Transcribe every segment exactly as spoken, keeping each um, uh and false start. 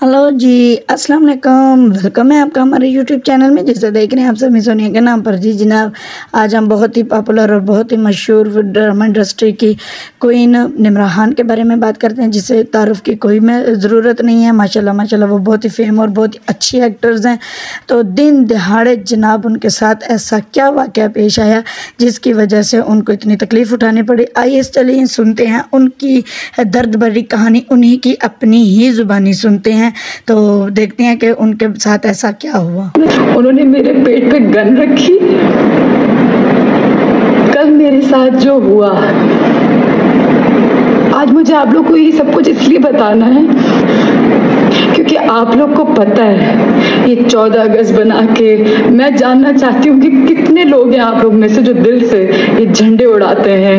Hello जी, अस्सलाम वालेकुम। Welcome है आपका हमारे यूट्यूब चैनल में, जिसे देख रहे हैं आप सभी सोनिया के नाम पर। जी जनाब, आज हम बहुत ही पॉपुलर और बहुत ही मशहूर ड्रामा इंडस्ट्री की क्वीन निम्रा खान के बारे में बात करते हैं, जिसे तारुफ की कोई में ज़रूरत नहीं है। माशाल्लाह माशाल्लाह वो बहुत ही फेम और बहुत ही अच्छी एक्टर्स हैं। तो दिन दहाड़े जनाब उनके साथ ऐसा क्या वाक़या पेश आया जिसकी वजह से उनको इतनी तकलीफ़ उठानी पड़ी। आइए चलिए सुनते हैं उनकी दर्द भरी कहानी, उन्हीं की अपनी ही ज़ुबानी सुनते हैं। तो देखते हैं कि उनके साथ ऐसा क्या हुआ। उन्होंने मेरे पेट पे गन रखी। कल मेरे साथ जो हुआ, आज मुझे आप लोग को ये सब कुछ इसलिए बताना है क्योंकि आप लोग को पता है ये चौदह अगस्त बना के मैं जानना चाहती हूँ कि कितने लोग हैं आप लोग में से जो दिल से ये झंडे उड़ाते हैं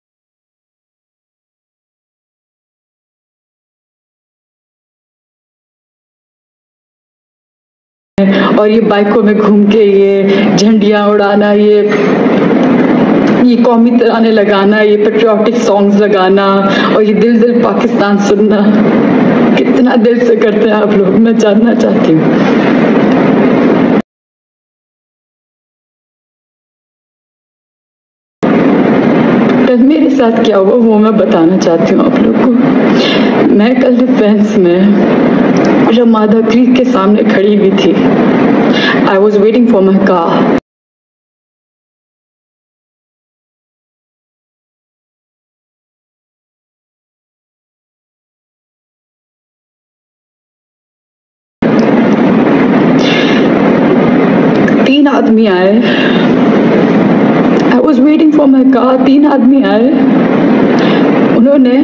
और ये बाइकों में घूम के ये झंडियाँ उड़ाना, ये ये कौमी तराने लगाना, ये पेट्रियाटिक सॉन्ग्स लगाना और ये दिल दिल पाकिस्तान सुनना, कितना दिल से करते हैं आप लोग, मैं जानना चाहती हूँ। कल मेरे साथ क्या हुआ वो मैं बताना चाहती हूँ आप लोग को। मैं कल डिफेंस में रमादा क्रीक के सामने खड़ी हुई थी। I was waiting for my car. तीन आदमी आए। I was waiting for my car. तीन आदमी आए, उन्होंने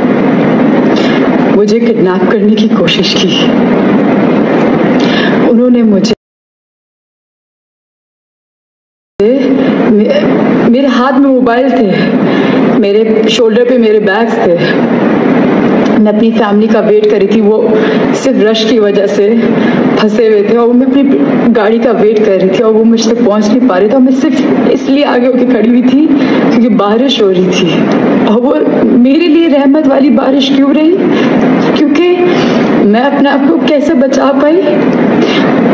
मुझे किडनैप करने की कोशिश की। उन्होंने मुझे मेरे हाथ में मोबाइल थे, मेरे शोल्डर पे मेरे बैग्स थे। मैं अपनी फैमिली का वेट कर रही थी, वो सिर्फ रश की वजह से फंसे हुए थे और मैं अपनी गाड़ी का वेट कर रही थी और वो मुझ तक पहुंच नहीं पा रहे थे। और मैं सिर्फ इसलिए आगे होकर खड़ी हुई थी क्योंकि बारिश हो रही थी और वो मेरे लिए रहमत वाली बारिश क्यों रही, क्योंकि मैं अपने आप को कैसे बचा पाई।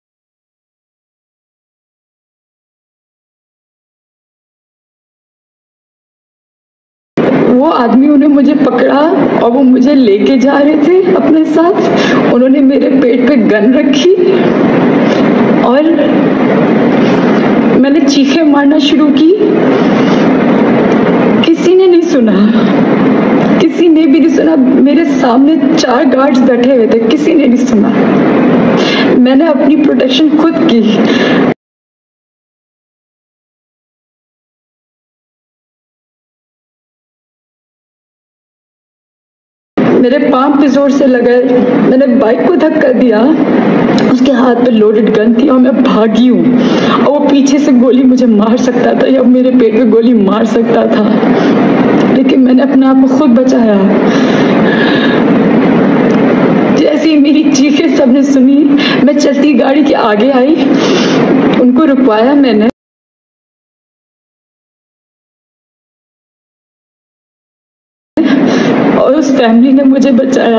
वो आदमियों ने मुझे पकड़ा और वो मुझे लेके जा रहे थे अपने साथ। उन्होंने मेरे पेट पे गन रखी और मैंने चीखें मारना शुरू की। किसी ने नहीं सुना, किसी ने भी नहीं सुना। मेरे सामने चार गार्ड्स बैठे हुए थे, किसी ने नहीं सुना। मैंने अपनी प्रोटेक्शन खुद की। मेरे पाँव पे जोर से लगा, मैंने बाइक को धक्का दिया, उसके हाथ पे लोडेड गन थी और मैं भागी हूँ और वो पीछे से गोली मुझे मार सकता था या मेरे पेट पे गोली मार सकता था, लेकिन मैंने अपने आप को खुद बचाया। जैसे ही मेरी चीखें सबने सुनी, मैं चलती गाड़ी के आगे आई, उनको रुकवाया मैंने। और उस फैमिली ने मुझे बचाया।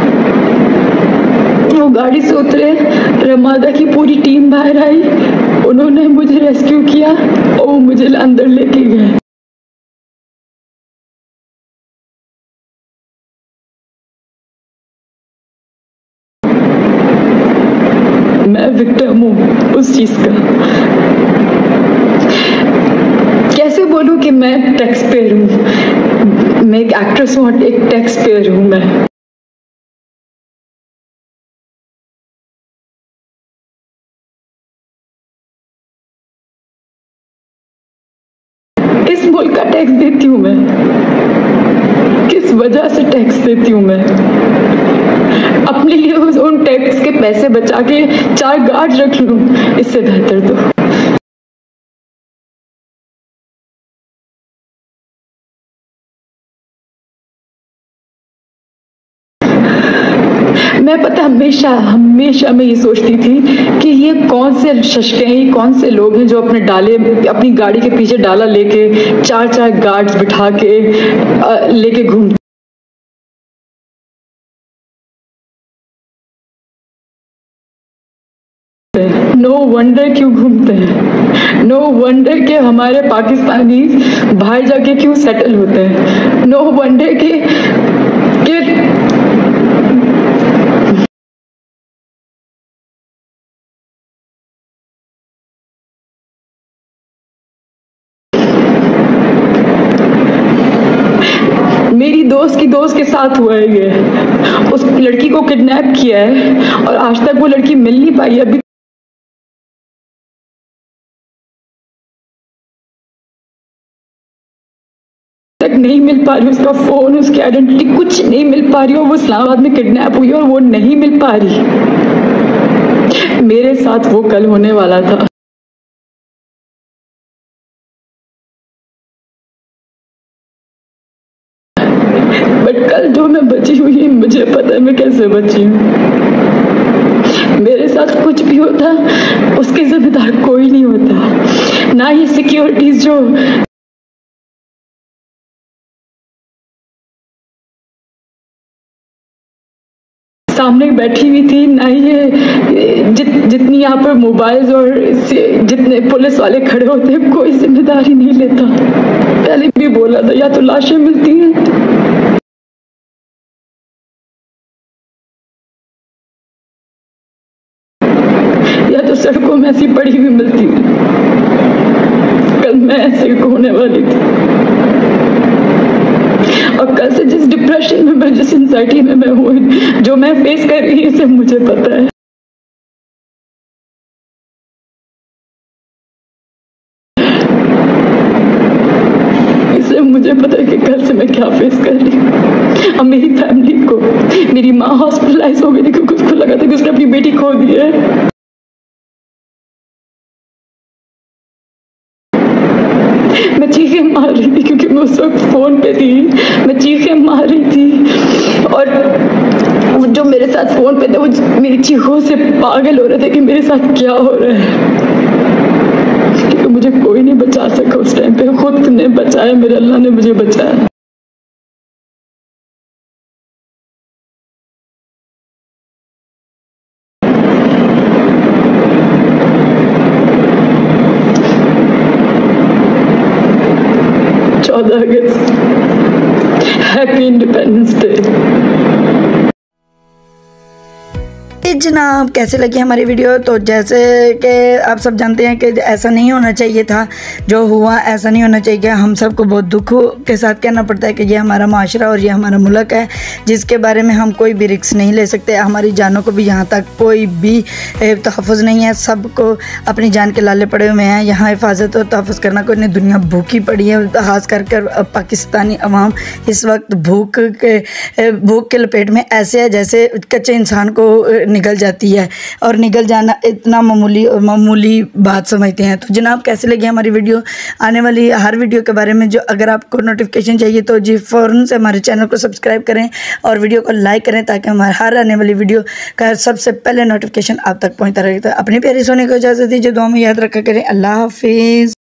वो गाड़ी से उतरे, रमादा की पूरी टीम बाहर आई, उन्होंने मुझे रेस्क्यू किया और वो मुझे अंदर लेके गए। मैं विक्टिम हूँ उस चीज का। कैसे बोलूं कि मैं टैक्स पेयर हूँ, मैं एक एक्ट्रेस हूँ, एक टैक्स पेयर हूँ। मैं इस मुल्क का टैक्स देती हूँ, मैं किस वजह से टैक्स देती हूँ। मैं अपने लिए उन टैक्स के पैसे बचा के चार गार्ड रख लूं, इससे बेहतर तो मैं पता हमेशा हमेशा मैं ये सोचती थी कि ये कौन से शशके हैं, ये कौन से लोग हैं जो अपने डाले अपनी गाड़ी के पीछे डाला लेके चार चार गार्ड्स बिठा के लेके घूमते नो वंडर क्यों घूमते हैं, नो वंडर के हमारे पाकिस्तानी बाहर जाके क्यों सेटल होते हैं, नो वंडर के, के मेरी दोस्त की दोस्त के साथ हुआ है ये, उस लड़की को किडनैप किया है और आज तक वो लड़की मिल नहीं पाई, अभी तक नहीं मिल पा रही, उसका फोन, उसकी आइडेंटिटी कुछ नहीं मिल पा रही, और वो इस्लामाबाद में किडनैप हुई और वो नहीं मिल पा रही। मेरे साथ वो कल होने वाला था। बट कल जो मैं बची हुई है, मुझे पता है मैं कैसे बची हूँ। मेरे साथ कुछ भी होता उसके जिम्मेदार कोई नहीं होता, ना ये सिक्योरिटीज जो सामने बैठी हुई थी, ना ये जित, जितनी यहाँ पर मोबाइल्स और जितने पुलिस वाले खड़े होते हैं, कोई जिम्मेदारी नहीं लेता। पहले भी बोला था, या तो लाशें मिलती हैं या तो सड़कों में ऐसी पड़ी हुई मिलती है। कल मैं ऐसे होने वाली थी, और कल से जिस डिप्रेशन में मैं, जिस एंजाइटी में मैं हूँ, जो मैं फेस कर रही हूँ, मुझे पता है। इससे मुझे पता है कि कल से मैं क्या फेस कर रही हूँ। अब मेरी फैमिली को, मेरी माँ हॉस्पिटलाइज हो गई थी क्योंकि उसको लगा था कि उसने अपनी बेटी खो दी है। मैं चीखें मार रही थी क्योंकि मैं उस वक्त फोन पे थी, मैं चीखें मार रही थी, और जो मेरे साथ फोन पे थे वो मेरी चीखों से पागल हो रहे थे कि मेरे साथ क्या हो रहा है। क्योंकि मुझे कोई नहीं बचा सका उस टाइम पे, खुद ने बचाया, मेरे अल्लाह ने मुझे बचाया। चौदह अगस्त, हैप्पी इंडिपेंडेंस डे। जनाब कैसे लगी हमारी वीडियो। तो जैसे कि आप सब जानते हैं कि ऐसा नहीं होना चाहिए था, जो हुआ ऐसा नहीं होना चाहिए। हम सबको बहुत दुख के साथ कहना पड़ता है कि ये हमारा माशरा और ये हमारा मुल्क है, जिसके बारे में हम कोई भी रिस्क नहीं ले सकते। हमारी जानों को भी यहाँ तक कोई भी तहफ़्फ़ुज़ नहीं है, सबको अपनी जान के लाले पड़े हुए हैं। यहाँ हिफाजत और तहफ़्फ़ुज़ करना, कोई नहीं, दुनिया भूखी पड़ी है। खास कर कर पाकिस्तानी अवाम इस वक्त भूख के भूख के लपेट में ऐसे है जैसे कच्चे इंसान को निगल जाती है, और निगल जाना इतना मामूली और मामूली बात समझते हैं। तो जनाब कैसे लगी हमारी वीडियो, आने वाली हर वीडियो के बारे में जो अगर आपको नोटिफिकेशन चाहिए तो जी फ़ौरन से हमारे चैनल को सब्सक्राइब करें और वीडियो को लाइक करें, ताकि हमारे हर आने वाली वीडियो का सबसे पहले नोटिफिकेशन आप तक पहुँचता रहे। तो अपनी प्यारी सोने को इजाज़त दीजिए, दुआ में याद रखा करें। अल्लाह हाफिज़।